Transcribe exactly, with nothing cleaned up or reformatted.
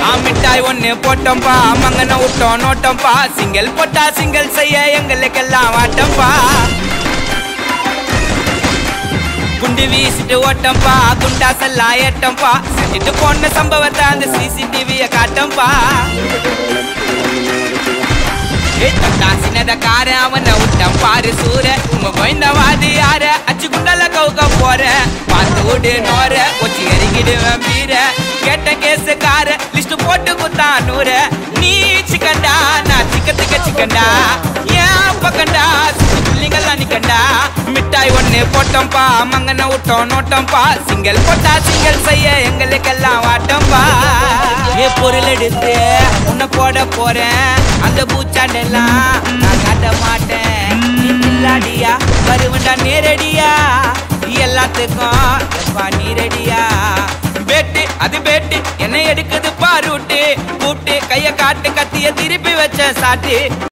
மிட்டாய் ஒண்ணு போட்டோம்பா மங்கன விட்டோம் நோட்டோம்பா சிங்கிள் போட்டா சிங்கிள் செய்ய எங்களுக்கெல்லாம் வாட்டம்பா குண்டு வீசிட்டு ஓட்டம்பா குண்டாசெல்லாம் ஏட்டம்பா செஞ்சுட்டு போன சம்பவத்தை அந்த சிசிடிவிய காட்டம்பா சின்னத அவனை விட்டம் பாரு சூர உங்க கோயந்தவாதி யார அச்சு குண்டல கவுக்க போற பார்த்து விடு நோர கொச்சி எறிகிடுவேன் வீர கேட்ட கேசு கார லிஸ்ட் போட்டு குத்தா நூற நீ சிக்கண்டா நான் சிக்கத்துக்க சிக்கண்டா ஏன் பக்கண்டா பிள்ளைங்கெல்லாம் நிக்கண்டா மிட்டாய் ஒண்ணு போட்டோம்பா மங்கன விட்டோம் நோட்டம்பா சிங்கிள் போட்டா சிங்கிள் செய்ய எங்களுக்கெல்லாம் வாட்டம்பா ஏ பொருள் எடுத்து உன்னை போட போறேன் அந்த பூச்சாண்டெல்லாம் நான் காட்ட மாட்டேன் இல்லாடியா வருவண்டா நேரடியா எல்லாத்துக்கும் நீரடியா பேட்டு அது பேட்டு என்ன எடுக்குது பாருட்டு கூப்பிட்டு கைய காட்டு கத்திய திருப்பி வச்ச சாட்டு